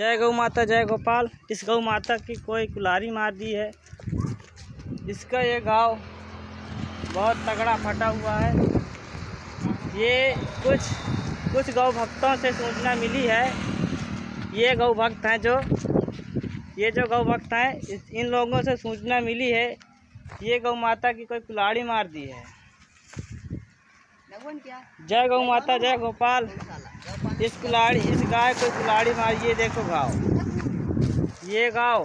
जय गौ माता जय गोपाल। इस गौ माता की कोई कुल्हाड़ी मार दी है। इसका ये घाव बहुत तगड़ा फटा हुआ है। ये कुछ गौ भक्तों से सूचना मिली है। ये गौ भक्त हैं जो गौ भक्त हैं, इन लोगों से सूचना मिली है ये गौ माता की कोई कुल्हाड़ी मार दी है। जय गौ माता जय गोपाल। इस गाय को कुल्हाड़ी मारी। ये देखो घाव, ये घाव